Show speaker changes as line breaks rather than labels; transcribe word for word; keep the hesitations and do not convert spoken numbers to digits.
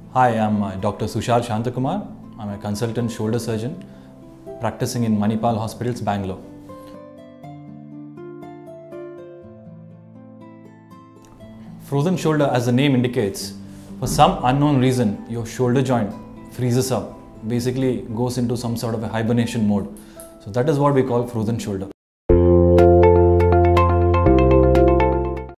Hi, I'm uh, Doctor Sushal Shanthakumar. I'm a consultant shoulder surgeon practicing in Manipal Hospitals, Bangalore. Frozen shoulder, as the name indicates, for some unknown reason, your shoulder joint freezes up, basically goes into some sort of a hibernation mode. So that is what we call frozen shoulder.